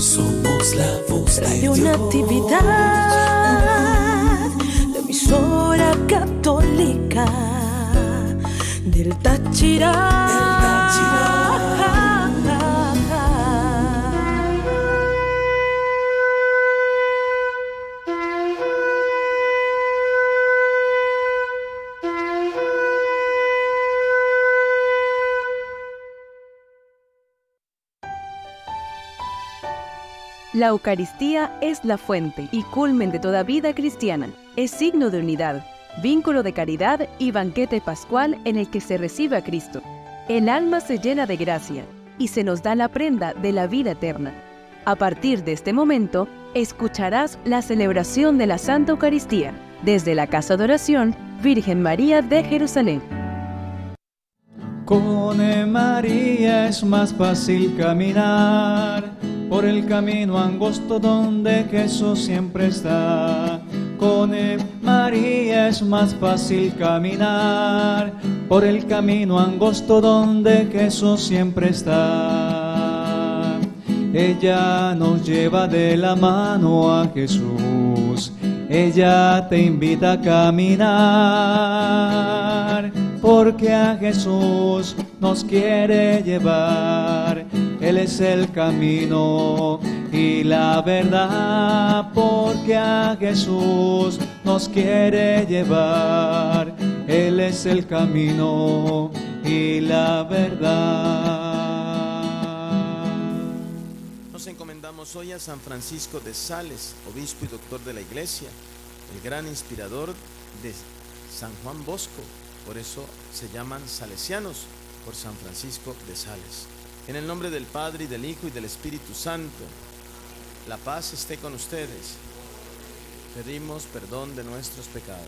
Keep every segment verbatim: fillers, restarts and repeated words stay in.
Somos la voz de Radio Dios. Natividad, la emisora católica del Táchira. Del Táchira. La Eucaristía es la fuente y culmen de toda vida cristiana. Es signo de unidad, vínculo de caridad y banquete pascual en el que se recibe a Cristo. El alma se llena de gracia y se nos da la prenda de la vida eterna. A partir de este momento, escucharás la celebración de la Santa Eucaristía desde la Casa de Oración Virgen María de Jerusalén. Con María es más fácil caminar por el camino angosto donde Jesús siempre está. Con María es más fácil caminar por el camino angosto donde Jesús siempre está. Ella nos lleva de la mano a Jesús. Ella te invita a caminar, porque a Jesús nos quiere llevar. Él es el camino y la verdad, porque a Jesús nos quiere llevar. Él es el camino y la verdad. Nos encomendamos hoy a San Francisco de Sales, obispo y doctor de la Iglesia, el gran inspirador de San Juan Bosco. Por eso se llaman salesianos, por San Francisco de Sales. En el nombre del Padre, y del Hijo, y del Espíritu Santo, la paz esté con ustedes. Pedimos perdón de nuestros pecados.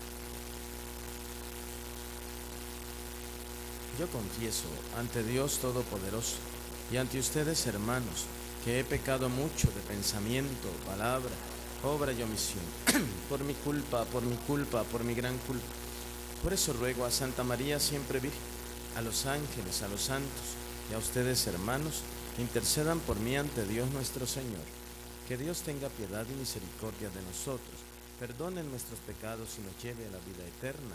Yo confieso ante Dios Todopoderoso y ante ustedes, hermanos, que he pecado mucho de pensamiento, palabra, obra y omisión, por mi culpa, por mi culpa, por mi gran culpa. Por eso ruego a Santa María siempre Virgen, a los ángeles, a los santos y a ustedes, hermanos, que intercedan por mí ante Dios nuestro Señor. Que Dios tenga piedad y misericordia de nosotros, perdone nuestros pecados y nos lleve a la vida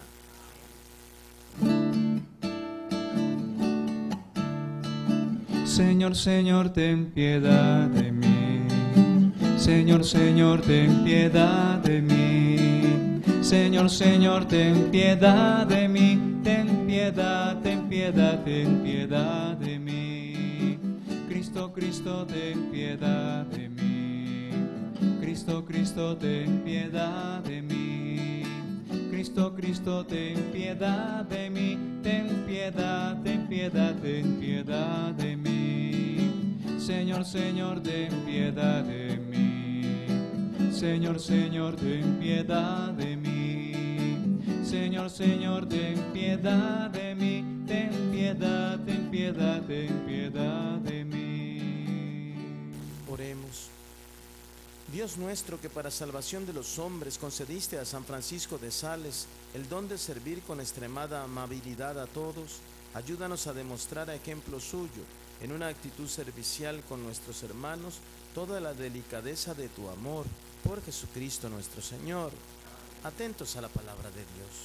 eterna. Señor, Señor, ten piedad de mí. Señor, Señor, ten piedad de mí. Señor, Señor, ten piedad de mí. Ten piedad, ten piedad, ten piedad de mí. Cristo, Cristo, ten piedad de mí. Cristo, Cristo, ten piedad de mí. Cristo, Cristo, ten piedad de mí. Ten piedad, ten piedad, ten piedad de mí. Señor, Señor, ten piedad de mí. Señor, Señor, ten piedad de mí. Señor, Señor, ten piedad de mí. Ten piedad, ten piedad, ten piedad de mí. Oremos. Dios nuestro, que para salvación de los hombres concediste a San Francisco de Sales el don de servir con extremada amabilidad a todos, ayúdanos a demostrar a ejemplo suyo, en una actitud servicial con nuestros hermanos, toda la delicadeza de tu amor, por Jesucristo nuestro Señor. Atentos a la palabra de Dios.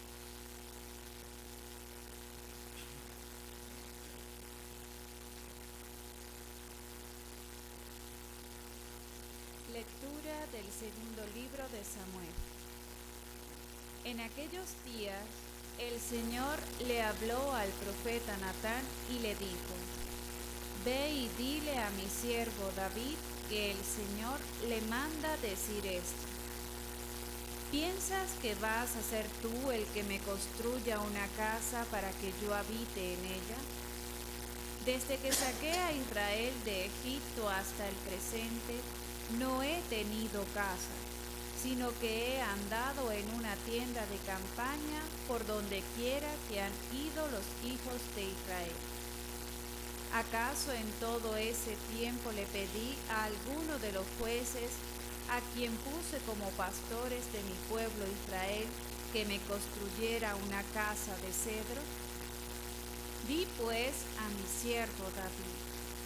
Lectura del segundo libro de Samuel. En aquellos días, el Señor le habló al profeta Natán y le dijo: Ve y dile a mi siervo David que el Señor le manda decir esto. ¿Piensas que vas a ser tú el que me construya una casa para que yo habite en ella? Desde que saqué a Israel de Egipto hasta el presente, no he tenido casa, sino que he andado en una tienda de campaña por donde quiera que han ido los hijos de Israel. ¿Acaso en todo ese tiempo le pedí a alguno de los jueces, a quien puse como pastores de mi pueblo Israel, que me construyera una casa de cedro? Di pues a mi siervo David: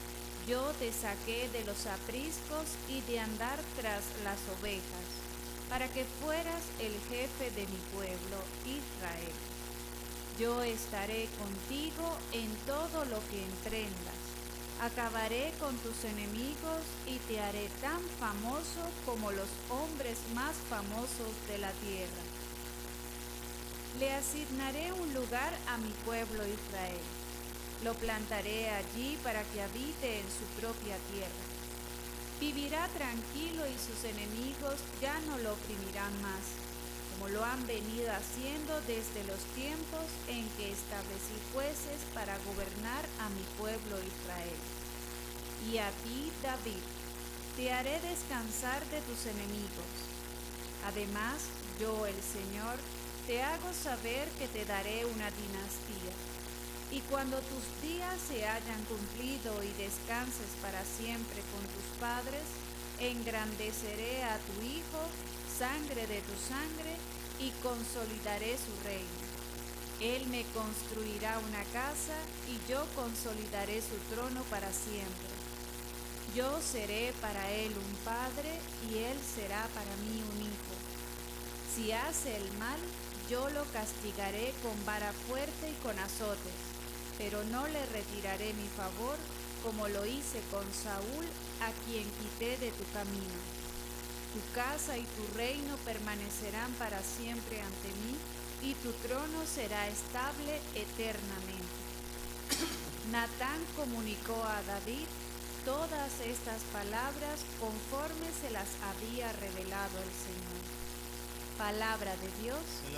Yo te saqué de los apriscos y de andar tras las ovejas, para que fueras el jefe de mi pueblo, Israel. Yo estaré contigo en todo lo que emprendas. Acabaré con tus enemigos y te haré tan famoso como los hombres más famosos de la tierra. Le asignaré un lugar a mi pueblo Israel. Lo plantaré allí para que habite en su propia tierra. Vivirá tranquilo y sus enemigos ya no lo oprimirán más, como lo han venido haciendo desde los tiempos en que establecí jueces para gobernar a mi pueblo Israel. Y a ti, David, te haré descansar de tus enemigos. Además, yo, el Señor, te hago saber que te daré una dinastía. Y cuando tus días se hayan cumplido y descanses para siempre con tus padres, engrandeceré a tu hijo, sangre de tu sangre, y consolidaré su reino. Él me construirá una casa y yo consolidaré su trono para siempre. Yo seré para él un padre y él será para mí un hijo. Si hace el mal, yo lo castigaré con vara fuerte y con azotes, pero no le retiraré mi favor como lo hice con Saúl, a quien quité de tu camino. Tu casa y tu reino permanecerán para siempre ante mí, y tu trono será estable eternamente. Natán comunicó a David todas estas palabras conforme se las había revelado el Señor. Palabra de Dios.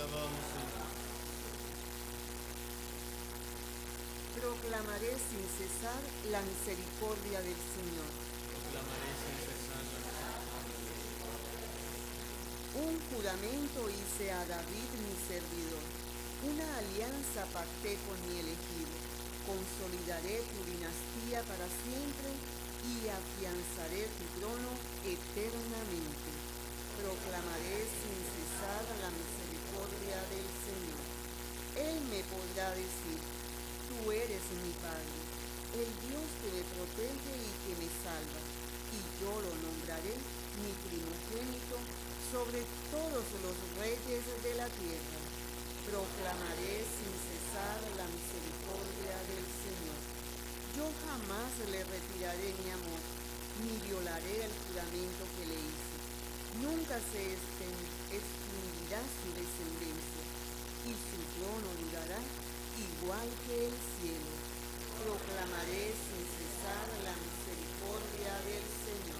Proclamaré sin cesar la misericordia del Señor. Proclamaré sin cesar la Un juramento hice a David mi servidor, una alianza pacté con mi elegido. Consolidaré tu dinastía para siempre y afianzaré tu trono eternamente. Proclamaré sin cesar la misericordia del Señor. Él me podrá decir: tú eres mi Padre, el Dios que me protege y que me salva, y yo lo nombraré mi primogénito sobre todos los reyes de la tierra. Proclamaré sin cesar la misericordia del Señor. Yo jamás le retiraré mi amor, ni violaré el juramento que le hice. Nunca se extinguirá su descendencia, y su trono durará igual que el cielo. Proclamaré sin cesar la misericordia del Señor.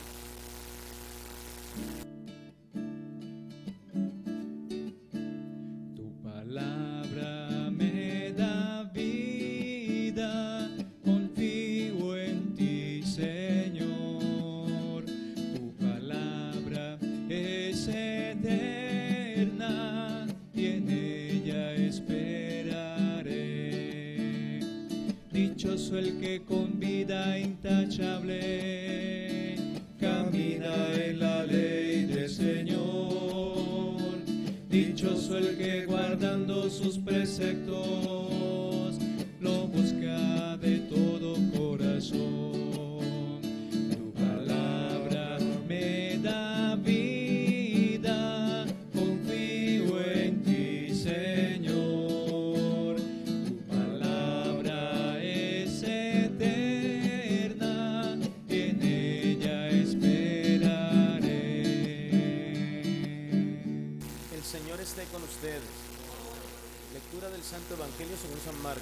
Tu palabra me da vida, confío en ti, Señor. Tu palabra es eterna y en ella esperaré. Dichoso el que con vida intachable camina en la ley del Señor. Dichoso el que guardando sus preceptos lo busca de todo corazón. Tu palabra me da vida, confío en ti, Señor. Tu palabra es eterna, en ella esperaré. El Señor esté con ustedes. Lectura del Santo Evangelio según San Marcos.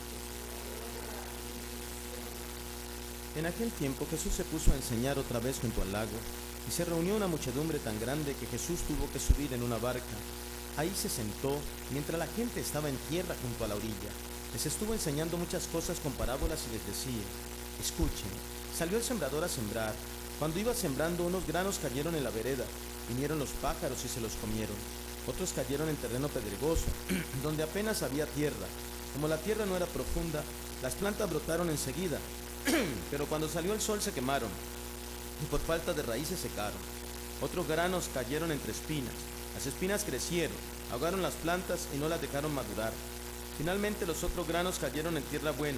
En aquel tiempo Jesús se puso a enseñar otra vez junto al lago, y se reunió una muchedumbre tan grande que Jesús tuvo que subir en una barca. Ahí se sentó, mientras la gente estaba en tierra junto a la orilla. Les estuvo enseñando muchas cosas con parábolas y les decía: escuchen, salió el sembrador a sembrar. Cuando iba sembrando, unos granos cayeron en la vereda, vinieron los pájaros y se los comieron. Otros cayeron en terreno pedregoso, donde apenas había tierra. Como la tierra no era profunda, las plantas brotaron enseguida, pero cuando salió el sol se quemaron, y por falta de raíz se secaron. Otros granos cayeron entre espinas. Las espinas crecieron, ahogaron las plantas y no las dejaron madurar. Finalmente los otros granos cayeron en tierra buena,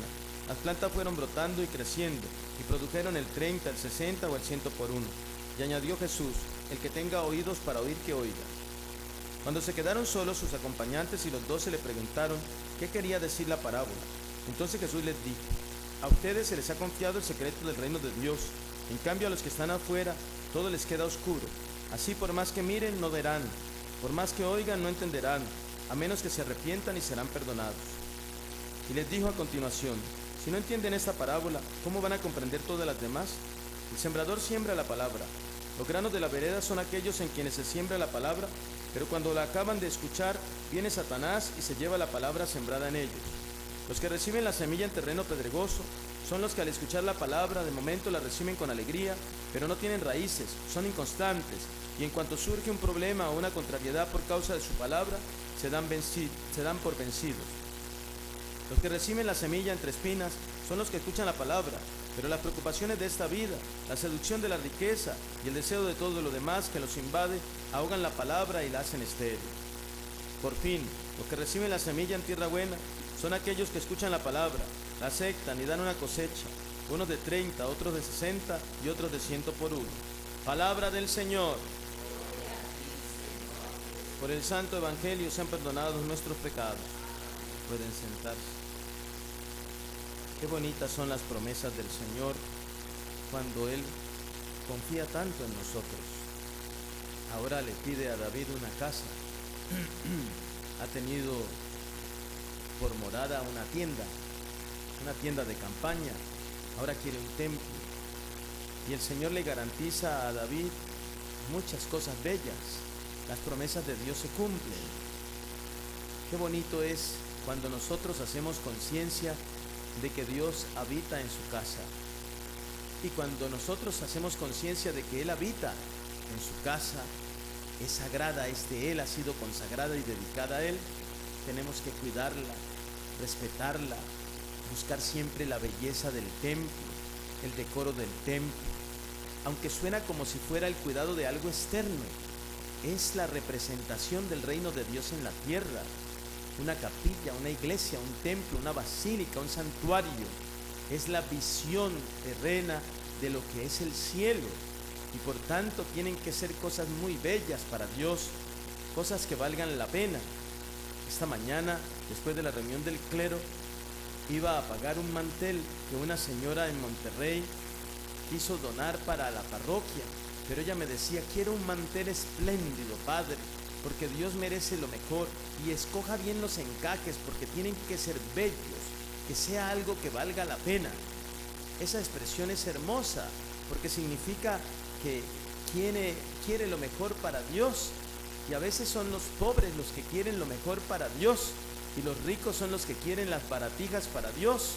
Las plantas fueron brotando y creciendo, y produjeron el treinta, el sesenta o el ciento por uno. Y añadió Jesús: el que tenga oídos para oír, que oiga. Cuando se quedaron solos, sus acompañantes y los doce le preguntaron qué quería decir la parábola. Entonces Jesús les dijo: a ustedes se les ha confiado el secreto del reino de Dios. En cambio, a los que están afuera, todo les queda oscuro. Así, por más que miren, no verán. Por más que oigan, no entenderán, a menos que se arrepientan y serán perdonados. Y les dijo a continuación: si no entienden esta parábola, ¿cómo van a comprender todas las demás? El sembrador siembra la palabra. Los granos de la vereda son aquellos en quienes se siembra la palabra, pero cuando la acaban de escuchar, viene Satanás y se lleva la palabra sembrada en ellos. Los que reciben la semilla en terreno pedregoso son los que al escuchar la palabra de momento la reciben con alegría, pero no tienen raíces, son inconstantes, y en cuanto surge un problema o una contrariedad por causa de su palabra, se dan, venci- se dan por vencidos. Los que reciben la semilla entre espinas son los que escuchan la palabra, pero las preocupaciones de esta vida, la seducción de la riqueza y el deseo de todo lo demás que los invade, ahogan la palabra y la hacen estéril. Por fin, los que reciben la semilla en tierra buena son aquellos que escuchan la palabra, la aceptan y dan una cosecha, unos de treinta, otros de sesenta y otros de ciento por uno. Palabra del Señor. Por el santo evangelio sean perdonados nuestros pecados. Pueden sentarse. Qué bonitas son las promesas del Señor cuando Él confía tanto en nosotros. Ahora le pide a David una casa. Ha tenido por morada una tienda, una tienda de campaña. Ahora quiere un templo. Y el Señor le garantiza a David muchas cosas bellas. Las promesas de Dios se cumplen. Qué bonito es cuando nosotros hacemos conciencia de que Dios habita en su casa. Y cuando nosotros hacemos conciencia de que Él habita en su casa, es sagrada, es de Él, ha sido consagrada y dedicada a Él, tenemos que cuidarla, respetarla, buscar siempre la belleza del templo, el decoro del templo. Aunque suena como si fuera el cuidado de algo externo, es la representación del reino de Dios en la tierra. Una capilla, una iglesia, un templo, una basílica, un santuario. Es la visión terrena de lo que es el cielo. Y por tanto tienen que ser cosas muy bellas para Dios, cosas que valgan la pena. Esta mañana, después de la reunión del clero, iba a pagar un mantel que una señora en Monterrey quiso donar para la parroquia. Pero ella me decía: quiero un mantel espléndido, padre, porque Dios merece lo mejor, y escoja bien los encajes porque tienen que ser bellos, que sea algo que valga la pena. Esa expresión es hermosa porque significa que quiere, quiere lo mejor para Dios, y a veces son los pobres los que quieren lo mejor para Dios y los ricos son los que quieren las baratijas para Dios.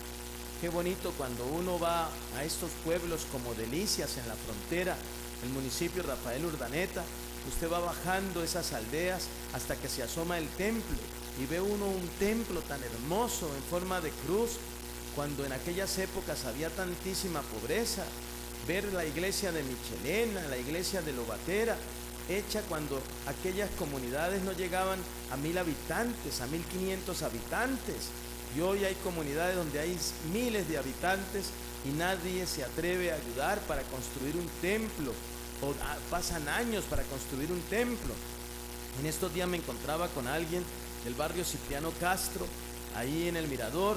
Qué bonito cuando uno va a estos pueblos como Delicias en la frontera, el municipio Rafael Urdaneta. Usted va bajando esas aldeas hasta que se asoma el templo y ve uno un templo tan hermoso en forma de cruz, cuando en aquellas épocas había tantísima pobreza. Ver la iglesia de Michelena, la iglesia de Lobatera, hecha cuando aquellas comunidades no llegaban a mil habitantes, a mil quinientos habitantes. Y hoy hay comunidades donde hay miles de habitantes y nadie se atreve a ayudar para construir un templo, o pasan años para construir un templo. En estos días me encontraba con alguien del barrio Cipriano Castro, ahí en el Mirador,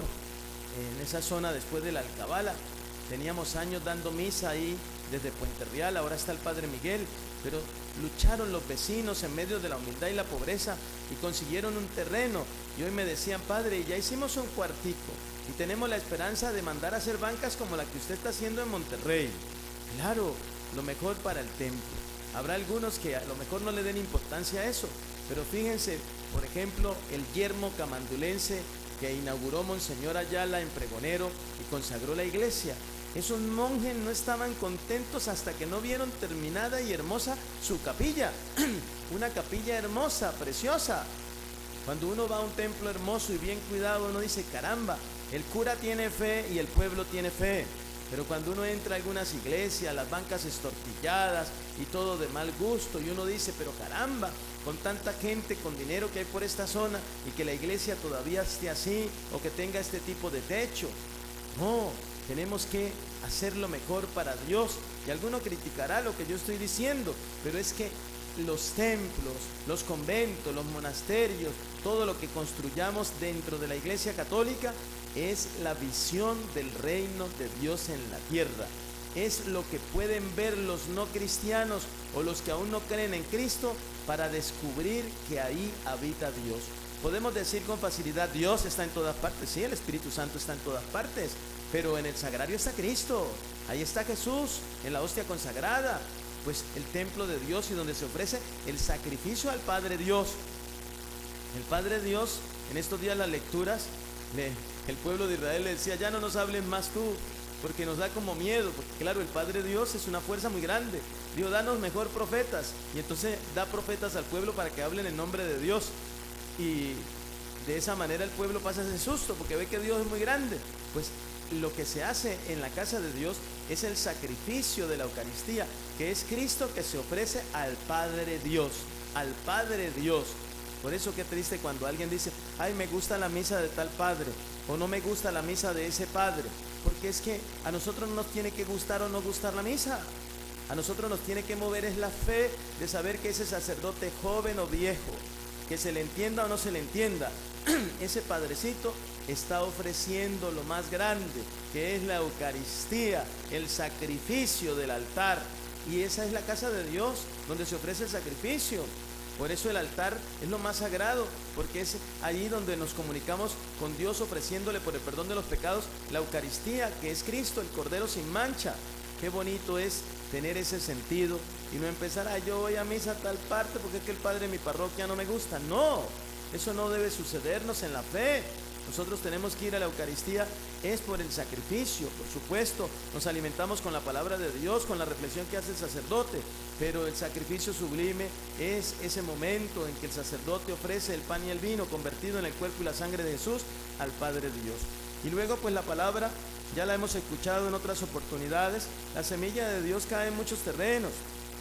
en esa zona después de la Alcabala. Teníamos años dando misa ahí desde Puente Real, ahora está el Padre Miguel, pero lucharon los vecinos en medio de la humildad y la pobreza y consiguieron un terreno. Y hoy me decían: padre, ya hicimos un cuartico y tenemos la esperanza de mandar a hacer bancas como la que usted está haciendo en Monterrey. Claro, lo mejor para el templo. Habrá algunos que a lo mejor no le den importancia a eso, pero fíjense, por ejemplo, el yermo camandulense que inauguró Monseñor Ayala en Pregonero y consagró la iglesia. Esos monjes no estaban contentos hasta que no vieron terminada y hermosa su capilla. Una capilla hermosa, preciosa. Cuando uno va a un templo hermoso y bien cuidado, uno dice: caramba, el cura tiene fe y el pueblo tiene fe. Pero cuando uno entra a algunas iglesias, las bancas estortilladas y todo de mal gusto, y uno dice: pero caramba, con tanta gente con dinero que hay por esta zona, y que la iglesia todavía esté así, o que tenga este tipo de techo. No, tenemos que hacer lo mejor para Dios. Y alguno criticará lo que yo estoy diciendo, pero es que los templos, los conventos, los monasterios, todo lo que construyamos dentro de la Iglesia Católica es la visión del reino de Dios en la tierra. Es lo que pueden ver los no cristianos o los que aún no creen en Cristo para descubrir que ahí habita Dios. Podemos decir con facilidad, Dios está en todas partes. Sí, el Espíritu Santo está en todas partes, pero en el sagrario está Cristo. Ahí está Jesús, en la hostia consagrada. Pues el templo de Dios y donde se ofrece el sacrificio al Padre Dios. El Padre Dios, en estos días las lecturas, le, el pueblo de Israel le decía, ya no nos hables más tú, porque nos da como miedo, porque claro, el Padre Dios es una fuerza muy grande. Dios, danos mejor profetas. Y entonces da profetas al pueblo para que hablen en nombre de Dios. Y de esa manera el pueblo pasa ese susto, porque ve que Dios es muy grande. Pues lo que se hace en la casa de Dios es el sacrificio de la Eucaristía, que es Cristo que se ofrece al Padre Dios, al Padre Dios. Por eso qué triste cuando alguien dice, ay, me gusta la misa de tal padre, o no me gusta la misa de ese padre, porque es que a nosotros no nos tiene que gustar o no gustar la misa. A nosotros nos tiene que mover es la fe de saber que ese sacerdote joven o viejo, que se le entienda o no se le entienda, ese padrecito está ofreciendo lo más grande, que es la Eucaristía, el sacrificio del altar. Y esa es la casa de Dios, donde se ofrece el sacrificio. Por eso el altar es lo más sagrado, porque es allí donde nos comunicamos con Dios, ofreciéndole por el perdón de los pecados la Eucaristía, que es Cristo, el Cordero sin mancha. Qué bonito es tener ese sentido y no empezar, ah, yo voy a misa a tal parte porque es que el padre de mi parroquia no me gusta. No, eso no debe sucedernos en la fe. Nosotros tenemos que ir a la Eucaristía, es por el sacrificio, por supuesto, nos alimentamos con la palabra de Dios, con la reflexión que hace el sacerdote, pero el sacrificio sublime es ese momento en que el sacerdote ofrece el pan y el vino convertido en el cuerpo y la sangre de Jesús al Padre Dios. Y luego pues la palabra, ya la hemos escuchado en otras oportunidades, la semilla de Dios cae en muchos terrenos,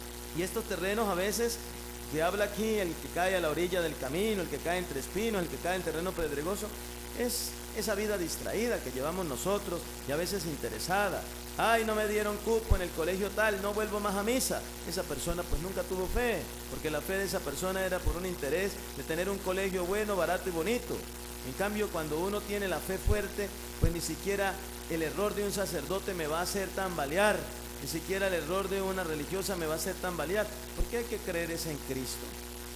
y estos terrenos a veces, que habla aquí, el que cae a la orilla del camino, el que cae entre espinos, el que cae en terreno pedregoso, es esa vida distraída que llevamos nosotros y a veces interesada. Ay, no me dieron cupo en el colegio tal, no vuelvo más a misa. Esa persona pues nunca tuvo fe, porque la fe de esa persona era por un interés de tener un colegio bueno, barato y bonito. En cambio, cuando uno tiene la fe fuerte, pues ni siquiera el error de un sacerdote me va a hacer tambalear, ni siquiera el error de una religiosa me va a hacer tambalear, porque hay que creer es en Cristo.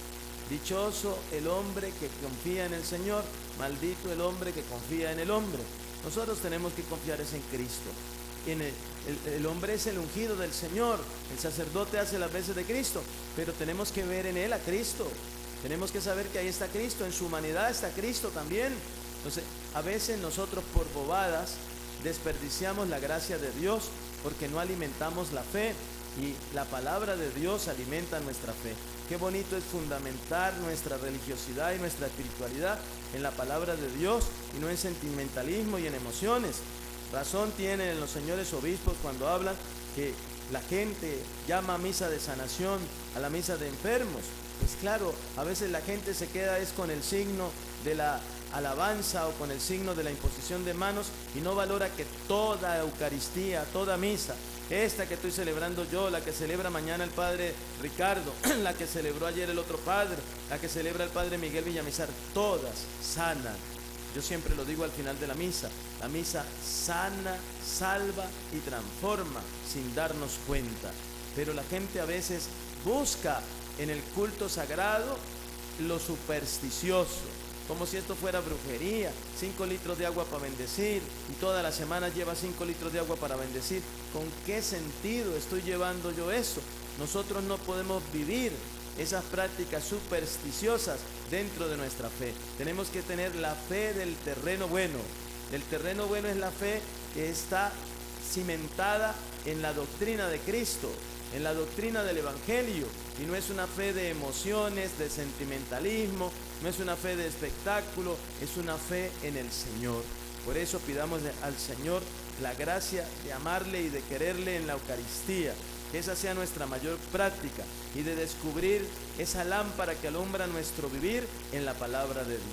Dichoso el hombre que confía en el Señor, maldito el hombre que confía en el hombre. Nosotros tenemos que confiar es en Cristo. En el, el, el hombre es el ungido del Señor, el sacerdote hace las veces de Cristo, pero tenemos que ver en él a Cristo. Tenemos que saber que ahí está Cristo, en su humanidad está Cristo también. Entonces, a veces nosotros por bobadas desperdiciamos la gracia de Dios porque no alimentamos la fe, y la palabra de Dios alimenta nuestra fe. Qué bonito es fundamentar nuestra religiosidad y nuestra espiritualidad en la palabra de Dios y no en sentimentalismo y en emociones. Razón tienen los señores obispos cuando hablan que la gente llama a misa de sanación a la misa de enfermos. Pues claro, a veces la gente se queda es con el signo de la alabanza o con el signo de la imposición de manos y no valora que toda Eucaristía, toda misa, esta que estoy celebrando yo, la que celebra mañana el padre Ricardo, la que celebró ayer el otro padre, la que celebra el padre Miguel Villamizar, todas sanan. Yo siempre lo digo al final de la misa, la misa sana, salva y transforma sin darnos cuenta. Pero la gente a veces busca en el culto sagrado lo supersticioso, como si esto fuera brujería. Cinco litros de agua para bendecir y toda la semana lleva cinco litros de agua para bendecir. ¿Con qué sentido estoy llevando yo eso? Nosotros no podemos vivir esas prácticas supersticiosas dentro de nuestra fe. Tenemos que tener la fe del terreno bueno. El terreno bueno es la fe que está cimentada en la doctrina de Cristo, en la doctrina del Evangelio, y no es una fe de emociones, de sentimentalismo, no es una fe de espectáculo, es una fe en el Señor. Por eso pidamos al Señor la gracia de amarle y de quererle en la Eucaristía, que esa sea nuestra mayor práctica, y de descubrir esa lámpara que alumbra nuestro vivir en la palabra de Dios.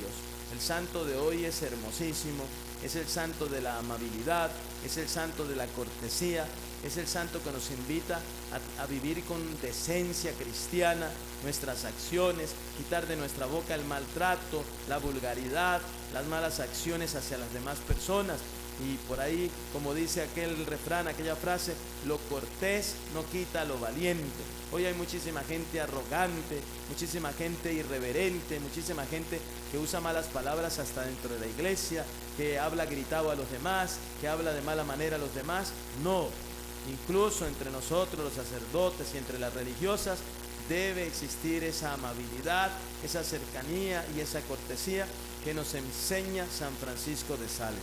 El santo de hoy es hermosísimo, es el santo de la amabilidad, es el santo de la cortesía, es el santo que nos invita a, a vivir con decencia cristiana nuestras acciones, quitar de nuestra boca el maltrato, la vulgaridad, las malas acciones hacia las demás personas. Y por ahí, como dice aquel refrán, aquella frase, lo cortés no quita lo valiente. Hoy hay muchísima gente arrogante, muchísima gente irreverente, muchísima gente que usa malas palabras hasta dentro de la iglesia, que habla gritado a los demás, que habla de mala manera a los demás. No, incluso entre nosotros los sacerdotes y entre las religiosas debe existir esa amabilidad, esa cercanía y esa cortesía que nos enseña San Francisco de Sales.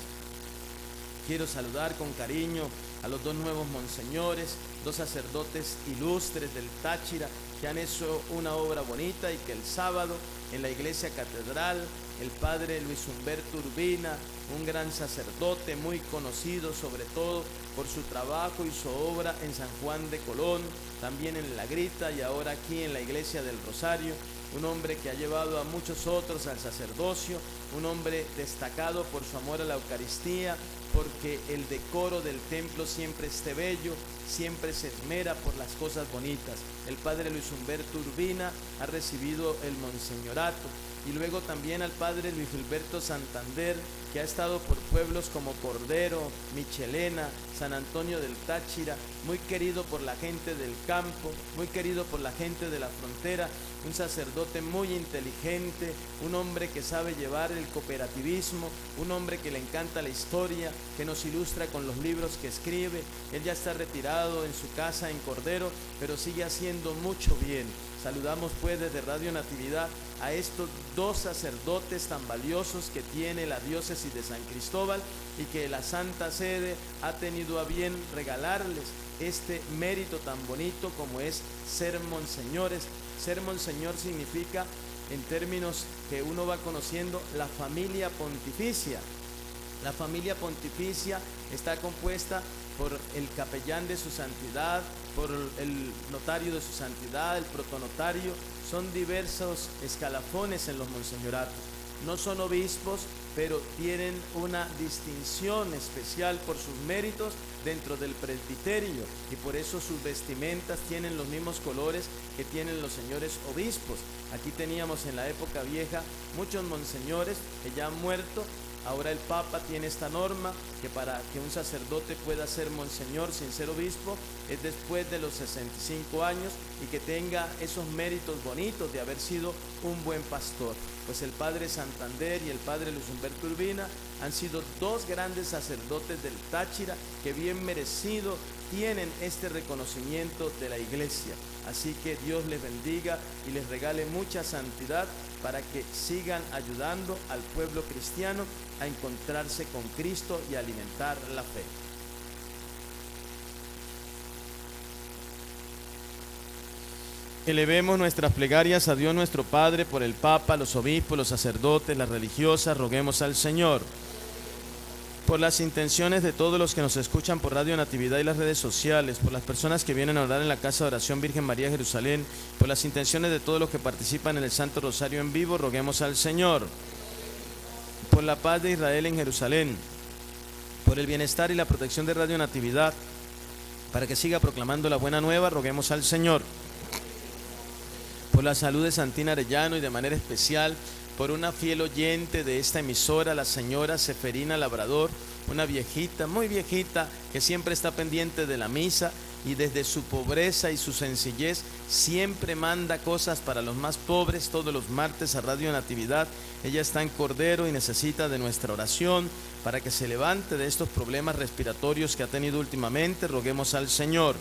Quiero saludar con cariño a los dos nuevos monseñores, dos sacerdotes ilustres del Táchira que han hecho una obra bonita y que el sábado en la iglesia catedral el padre Luis Humberto Urbina, un gran sacerdote muy conocido sobre todo por su trabajo y su obra en San Juan de Colón, también en La Grita y ahora aquí en la iglesia del Rosario, un hombre que ha llevado a muchos otros al sacerdocio, un hombre destacado por su amor a la Eucaristía, porque el decoro del templo siempre esté bello, siempre se esmera por las cosas bonitas. El padre Luis Humberto Urbina ha recibido el monseñorato, y luego también al padre Luis Gilberto Santander, que ha estado por pueblos como Cordero, Michelena, San Antonio del Táchira, muy querido por la gente del campo, muy querido por la gente de la frontera, un sacerdote muy inteligente, un hombre que sabe llevar el cooperativismo, un hombre que le encanta la historia, que nos ilustra con los libros que escribe. Él ya está retirado en su casa en Cordero, pero sigue haciendo mucho bien. Saludamos pues desde Radio Natividad a estos dos sacerdotes tan valiosos que tiene la diócesis de San Cristóbal y que la Santa Sede ha tenido a bien regalarles este mérito tan bonito como es ser monseñores. Ser monseñor significa, en términos que uno va conociendo, la familia pontificia. La familia pontificia está compuesta por el capellán de su santidad, por el notario de su santidad, el protonotario. Son diversos escalafones en los monseñoratos. No son obispos, pero tienen una distinción especial por sus méritos dentro del presbiterio, y por eso sus vestimentas tienen los mismos colores que tienen los señores obispos. Aquí teníamos en la época vieja muchos monseñores que ya han muerto. Ahora el Papa tiene esta norma que para que un sacerdote pueda ser monseñor sin ser obispo es después de los sesenta y cinco años y que tenga esos méritos bonitos de haber sido un buen pastor. Pues el padre Santander y el padre Luis Humberto Urbina han sido dos grandes sacerdotes del Táchira que bien merecido tienen este reconocimiento de la iglesia. Así que Dios les bendiga y les regale mucha santidad para que sigan ayudando al pueblo cristiano a encontrarse con Cristo y a alimentar la fe. Elevemos nuestras plegarias a Dios nuestro Padre por el Papa, los obispos, los sacerdotes, las religiosas. Roguemos al Señor. Por las intenciones de todos los que nos escuchan por Radio Natividad y las redes sociales, por las personas que vienen a orar en la Casa de Oración Virgen María Jerusalén, por las intenciones de todos los que participan en el Santo Rosario en vivo, roguemos al Señor. Por la paz de Israel en Jerusalén, por el bienestar y la protección de Radio Natividad, para que siga proclamando la buena nueva, roguemos al Señor. Por la salud de Santina Arellano y de manera especial por una fiel oyente de esta emisora, la señora Seferina Labrador, una viejita, muy viejita, que siempre está pendiente de la misa y desde su pobreza y su sencillez siempre manda cosas para los más pobres todos los martes a Radio Natividad. Ella está en Cordero y necesita de nuestra oración para que se levante de estos problemas respiratorios que ha tenido últimamente. Roguemos al Señor.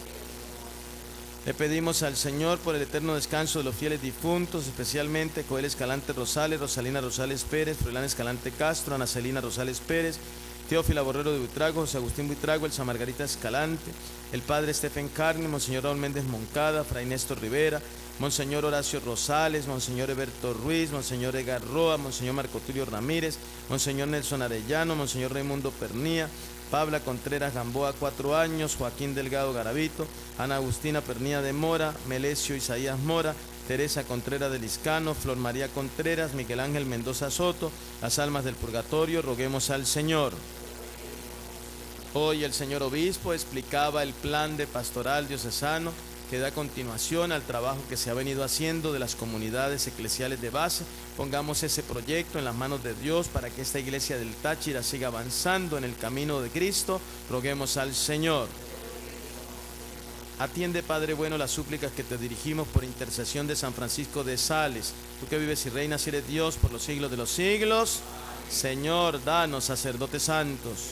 Le pedimos al Señor por el eterno descanso de los fieles difuntos, especialmente Joel Escalante Rosales, Rosalina Rosales Pérez, Froilán Escalante Castro, Ana Celina Rosales Pérez, Teófila Borrero de Buitrago, José Agustín Buitrago, Elsa Margarita Escalante, el Padre Stephen Carney, Monseñor Raúl Méndez Moncada, Fray Néstor Rivera, Monseñor Horacio Rosales, Monseñor Eberto Ruiz, Monseñor Edgar Roa, Monseñor Marco Tulio Ramírez, Monseñor Nelson Arellano, Monseñor Raimundo Pernía, Pabla Contreras Gamboa, cuatro años, Joaquín Delgado Garavito, Ana Agustina Pernía de Mora, Melesio Isaías Mora, Teresa Contreras de Liscano, Flor María Contreras, Miguel Ángel Mendoza Soto, las almas del purgatorio, roguemos al Señor. Hoy el señor obispo explicaba el plan de pastoral diocesano que da continuación al trabajo que se ha venido haciendo de las comunidades eclesiales de base. Pongamos ese proyecto en las manos de Dios para que esta iglesia del Táchira siga avanzando en el camino de Cristo. Roguemos al Señor. Atiende, Padre bueno, las súplicas que te dirigimos por intercesión de San Francisco de Sales. Tú que vives y reinas y eres Dios por los siglos de los siglos. Señor, danos sacerdotes santos.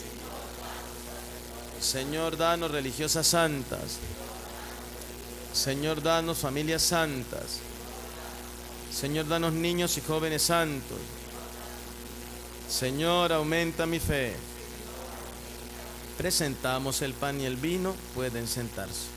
Señor, danos religiosas santas. Señor, danos familias santas. Señor, danos niños y jóvenes santos. Señor, aumenta mi fe. Presentamos el pan y el vino, pueden sentarse.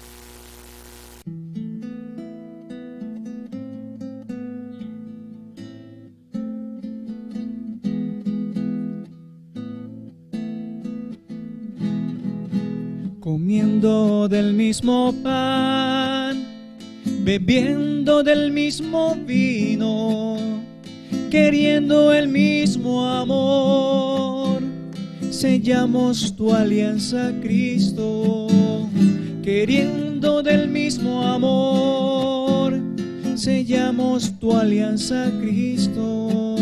Comiendo del mismo pan, bebiendo del mismo vino, queriendo el mismo amor, sellamos tu alianza, Cristo. Queriendo del mismo amor, sellamos tu alianza, Cristo.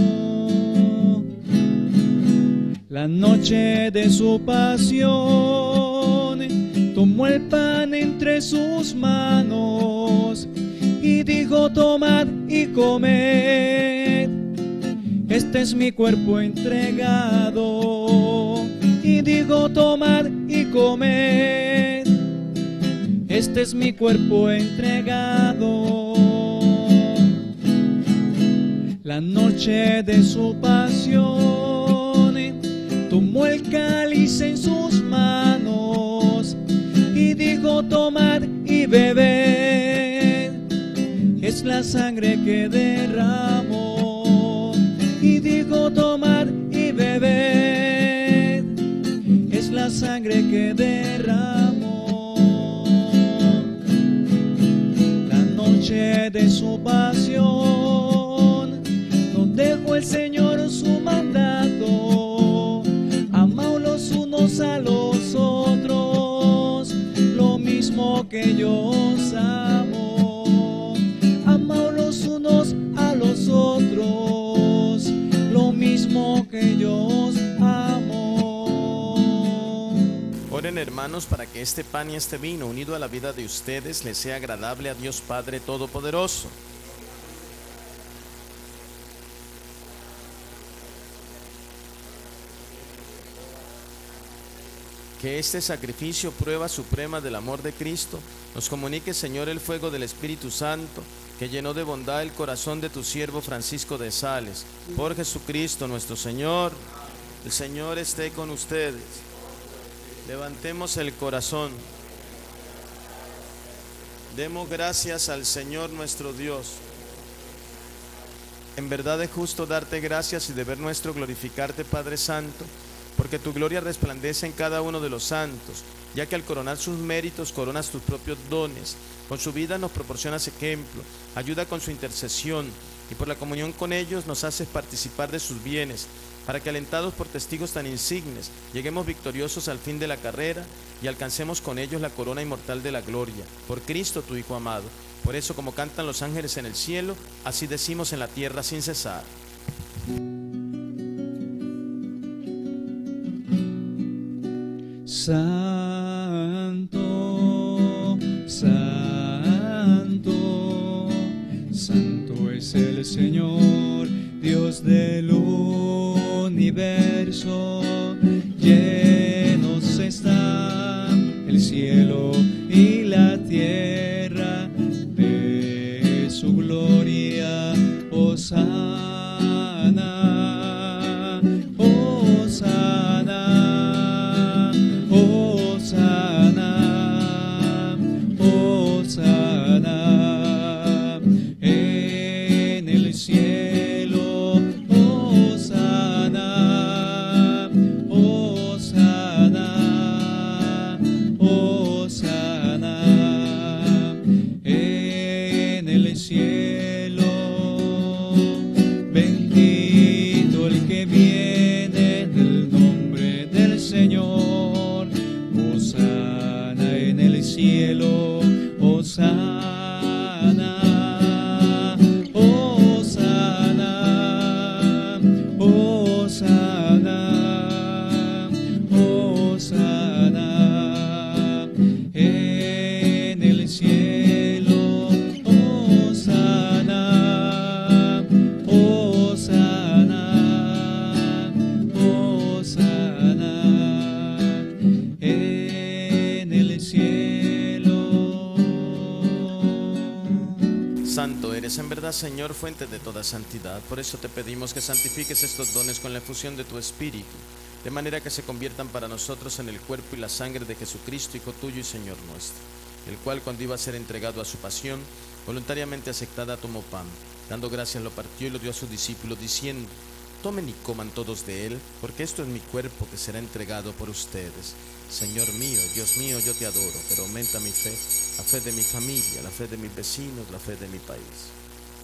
La noche de su pasión, tomó el pan entre sus manos y dijo: tomad y comed, este es mi cuerpo entregado. Y dijo: tomad y comed, este es mi cuerpo entregado. La noche de su pasión, tomó el cáliz en sus manos y dijo: tomad y bebed, es la sangre que derramó. Y dijo: tomad y bebed, es la sangre que derramó. La noche de su pasión nos dejó el Señor su mandato: amaos los unos a los otros, lo mismo que yo os amo. Amaos los unos a los otros, lo mismo que yo os amo. Oren, hermanos, para que este pan y este vino, unido a la vida de ustedes, les sea agradable a Dios Padre Todopoderoso. Que este sacrificio, prueba suprema del amor de Cristo, nos comunique, Señor, el fuego del Espíritu Santo, que llenó de bondad el corazón de tu siervo Francisco de Sales. Por Jesucristo nuestro Señor. El Señor esté con ustedes. Levantemos el corazón. Demos gracias al Señor nuestro Dios. En verdad es justo darte gracias y deber nuestro glorificarte, Padre Santo, porque tu gloria resplandece en cada uno de los santos, ya que al coronar sus méritos coronas tus propios dones. Con su vida nos proporcionas ejemplo, ayuda con su intercesión, y por la comunión con ellos nos haces participar de sus bienes, para que, alentados por testigos tan insignes, lleguemos victoriosos al fin de la carrera y alcancemos con ellos la corona inmortal de la gloria, por Cristo tu Hijo amado. Por eso, como cantan los ángeles en el cielo, así decimos en la tierra sin cesar. Santo, santo, santo es el Señor, Dios del universo. Llenos están el cielo y la tierra de su gloria. Hosana, hosana, hosana, hosana en el cielo. Hosana, hosana, hosana en el cielo. Hosana, Hosana, Hosana, Hosana en el cielo. Hosana, Hosana, Hosana en el cielo. Santo eres en verdad, Señor, fuente de toda santidad. Por eso te pedimos que santifiques estos dones con la efusión de tu Espíritu, de manera que se conviertan para nosotros en el cuerpo y la sangre de Jesucristo, Hijo tuyo y Señor nuestro, el cual, cuando iba a ser entregado a su pasión, voluntariamente aceptada, tomó pan, dando gracias lo partió y lo dio a sus discípulos, diciendo: tomen y coman todos de él, porque esto es mi cuerpo que será entregado por ustedes. Señor mío, Dios mío, yo te adoro, pero aumenta mi fe, la fe de mi familia, la fe de mis vecinos, la fe de mi país.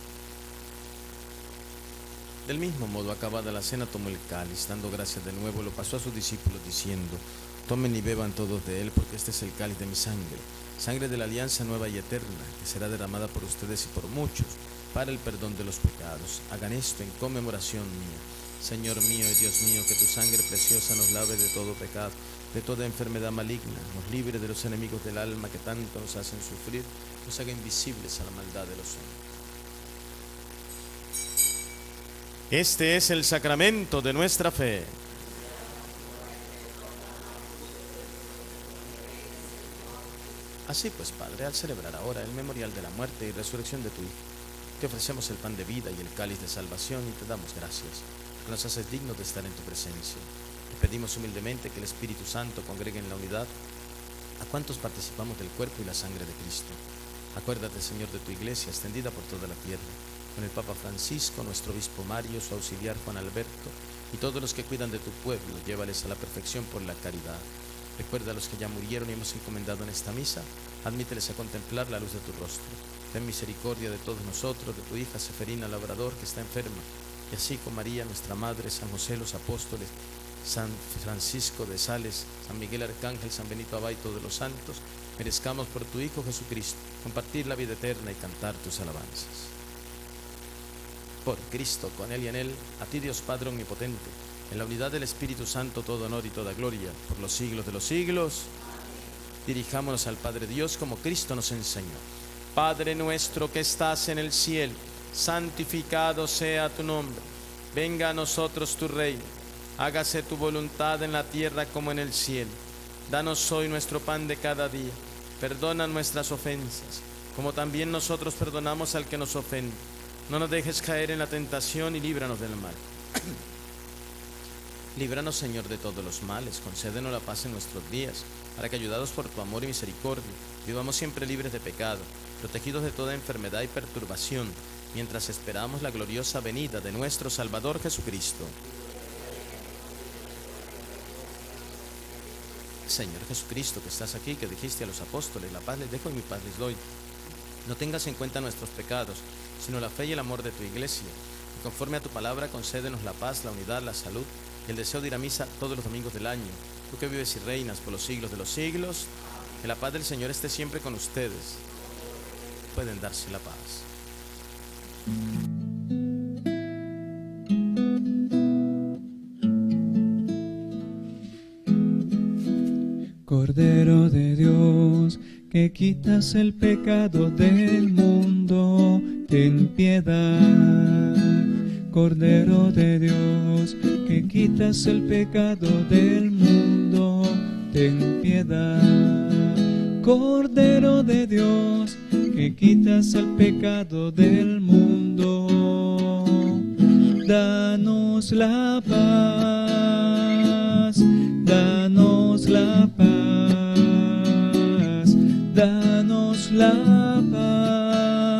Del mismo modo, acabada la cena, tomó el cáliz, dando gracias de nuevo, lo pasó a sus discípulos, diciendo: tomen y beban todos de él, porque este es el cáliz de mi sangre, sangre de la alianza nueva y eterna, que será derramada por ustedes y por muchos, para el perdón de los pecados. Hagan esto en conmemoración mía. Señor mío y Dios mío, que tu sangre preciosa nos lave de todo pecado, de toda enfermedad maligna, nos libre de los enemigos del alma que tanto nos hacen sufrir, nos haga invisibles a la maldad de los hombres. Este es el sacramento de nuestra fe. Así pues, Padre, al celebrar ahora el memorial de la muerte y resurrección de tu Hijo, te ofrecemos el pan de vida y el cáliz de salvación y te damos gracias, que nos haces dignos de estar en tu presencia. Te pedimos humildemente que el Espíritu Santo congregue en la unidad a cuantos participamos del cuerpo y la sangre de Cristo. Acuérdate, Señor, de tu iglesia extendida por toda la tierra, con el Papa Francisco, nuestro obispo Mario, su auxiliar Juan Alberto, y todos los que cuidan de tu pueblo, llévales a la perfección por la caridad. Recuerda a los que ya murieron y hemos encomendado en esta misa, admíteles a contemplar la luz de tu rostro. Ten misericordia de todos nosotros, de tu hija Seferina Labrador, que está enferma, y así con María, nuestra Madre, San José, los apóstoles, San Francisco de Sales, San Miguel Arcángel, San Benito Abad y todos los santos, merezcamos por tu Hijo Jesucristo compartir la vida eterna y cantar tus alabanzas. Por Cristo, con Él y en Él, a ti Dios Padre Omnipotente, en la unidad del Espíritu Santo, todo honor y toda gloria, por los siglos de los siglos. Dirijámonos al Padre Dios como Cristo nos enseñó. Padre nuestro que estás en el cielo, santificado sea tu nombre. Venga a nosotros tu reino. Hágase tu voluntad en la tierra como en el cielo. Danos hoy nuestro pan de cada día. Perdona nuestras ofensas, como también nosotros perdonamos al que nos ofende. No nos dejes caer en la tentación y líbranos del mal. Líbranos, Señor, de todos los males. Concédenos la paz en nuestros días, para que, ayudados por tu amor y misericordia, vivamos siempre libres de pecado, protegidos de toda enfermedad y perturbación, mientras esperamos la gloriosa venida de nuestro Salvador Jesucristo. Señor Jesucristo, que estás aquí, que dijiste a los apóstoles: la paz les dejo y mi paz les doy. No tengas en cuenta nuestros pecados, sino la fe y el amor de tu iglesia. Y conforme a tu palabra, concédenos la paz, la unidad, la salud y el deseo de ir a misa todos los domingos del año. Tú que vives y reinas por los siglos de los siglos, que la paz del Señor esté siempre con ustedes. Pueden darse la paz. Cordero de Dios, que quitas el pecado del mundo, ten piedad. Cordero de Dios, que quitas el pecado del mundo, ten piedad. Cordero de Dios, que quitas el pecado del mundo, danos la paz, danos la paz, danos la paz.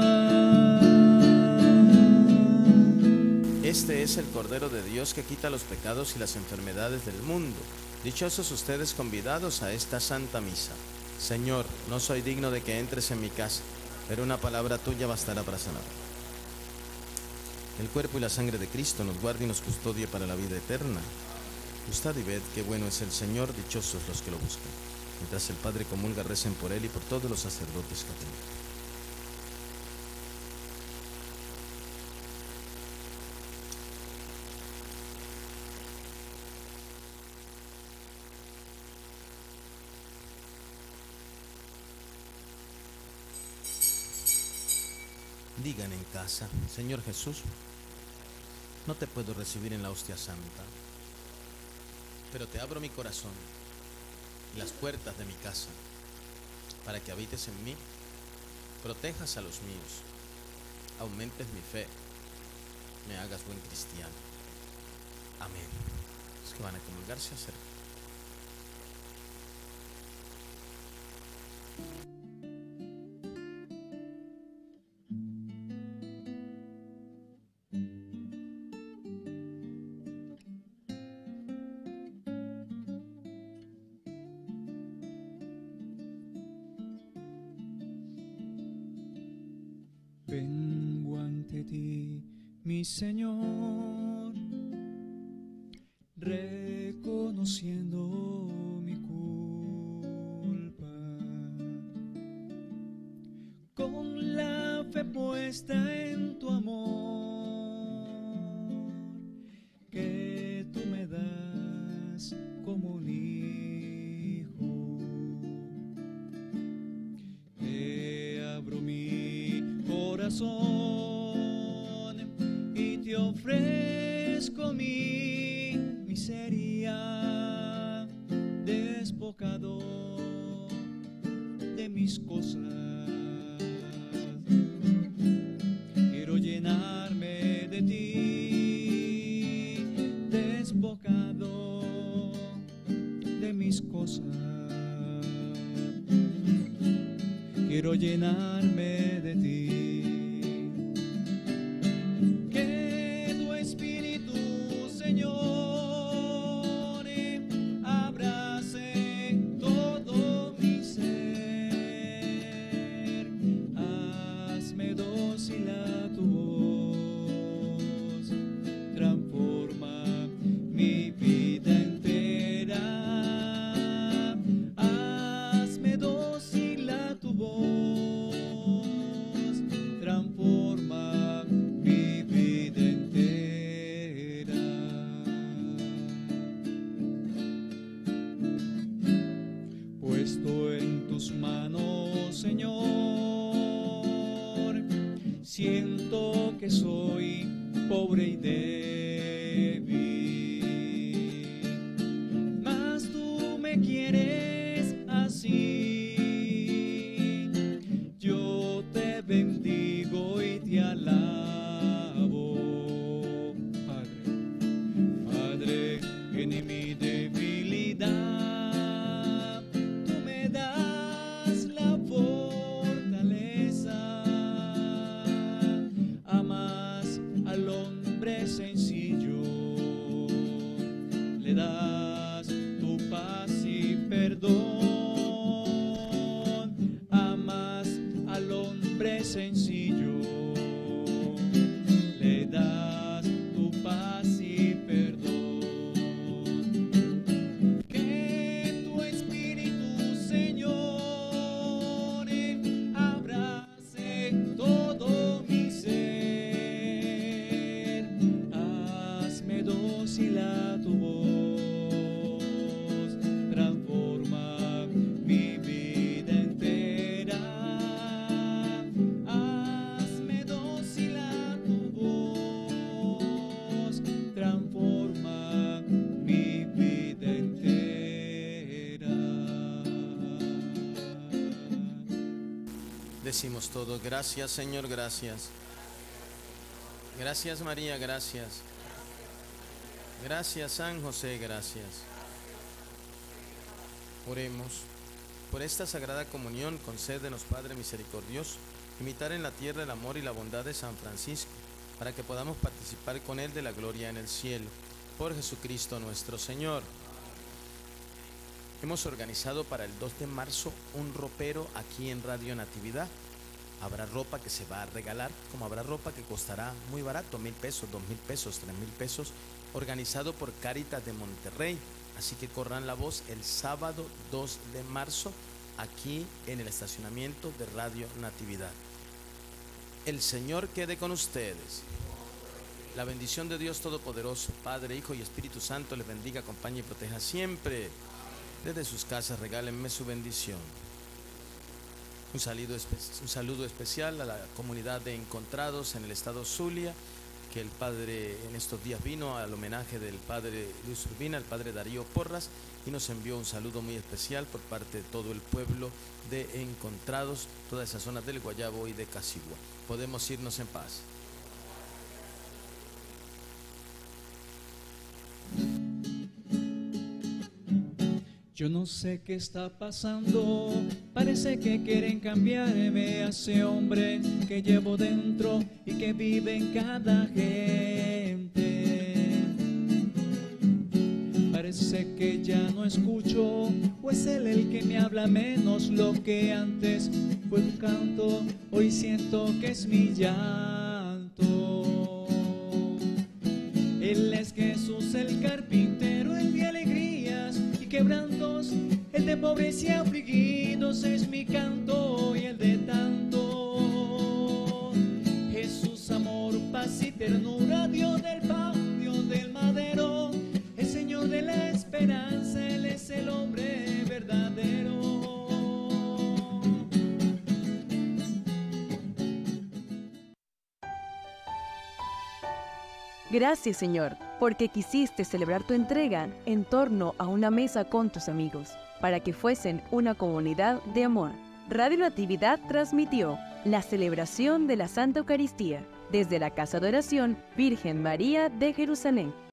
Este es el Cordero de Dios que quita los pecados y las enfermedades del mundo. Dichosos ustedes convidados a esta Santa Misa. Señor, no soy digno de que entres en mi casa, pero una palabra tuya bastará para sanar. El cuerpo y la sangre de Cristo nos guarde y nos custodie para la vida eterna. Gustad y ved qué bueno es el Señor, dichosos los que lo buscan. Mientras el Padre comulga, recen por él y por todos los sacerdotes católicos. Digan en casa: Señor Jesús, no te puedo recibir en la hostia santa, pero te abro mi corazón y las puertas de mi casa para que habites en mí, protejas a los míos, aumentes mi fe, me hagas buen cristiano. Amén. Los que van a comulgar se acercan. Vengo ante ti, mi Señor, reconociendo mi culpa, con la fe puesta en tu amor, que tú me das como un hijo. Te abro mi corazón y te ofrezco mi miseria, despojado de mis cosas. Quiero llenarme de ti, despojado de mis cosas. Quiero llenarme de ti. Que tu Espíritu, Señor, abrace todo mi ser. Hazme dócil a tu voz, transforma mi vida entera. Hazme dócil a tu voz, transforma mi vida entera. Puesto en tus manos, Señor, siento que soy pobre y débil, mas tú me quieres así. Yo te bendigo y te alabo, Padre, Padre, en mi debilidad tú me das la fortaleza. Amas al hombre sencillo, le das tu paz y perdón. Amas al hombre sencillo, le das tu paz y perdón. Que tu Espíritu, Señor, abrace todo mi ser. Hazme dócil a tu voz, transforma mi vida entera. Hazme dócil a tu voz, transforma mi vida entera. Decimos todos: gracias, Señor, gracias. Gracias, María, gracias. Gracias, San José, gracias. Oremos. Por esta sagrada comunión, concédenos, Padre misericordioso, imitar en la tierra el amor y la bondad de San Francisco, para que podamos participar con él de la gloria en el cielo. Por Jesucristo nuestro Señor. Hemos organizado para el dos de marzo un ropero aquí en Radio Natividad. Habrá ropa que se va a regalar, como habrá ropa que costará muy barato, mil pesos, dos mil pesos, tres mil pesos, organizado por Cáritas de Monterrey. Así que corran la voz el sábado dos de marzo aquí en el estacionamiento de Radio Natividad. El Señor quede con ustedes. La bendición de Dios Todopoderoso, Padre, Hijo y Espíritu Santo les bendiga, acompañe y proteja siempre. Desde sus casas regálenme su bendición. Un saludo, un saludo especial a la comunidad de Encontrados en el estado Zulia, que el Padre en estos días vino al homenaje del Padre Luis Urbina, el Padre Darío Porras, y nos envió un saludo muy especial por parte de todo el pueblo de Encontrados, todas esas zonas del Guayabo y de Casigua. Podemos irnos en paz. Yo no sé qué está pasando, parece que quieren cambiarme a ese hombre que llevo dentro y que vive en cada gente. Parece que ya no escucho, o es él el que me habla menos. Lo que antes fue un canto, hoy siento que es mi llanto. Él es Jesús el carpintero, el de alegrías y quebrantos, el de pobres y afligidos es mi canto y el de tanto. Jesús, amor, paz y ternura, Dios del pan, Dios del madero, el Señor de la esperanza, Él es el hombre verdadero. Gracias, Señor, porque quisiste celebrar tu entrega en torno a una mesa con tus amigos, para que fuesen una comunidad de amor. Radio Natividad transmitió la celebración de la Santa Eucaristía desde la Casa de Oración Virgen María de Jerusalén.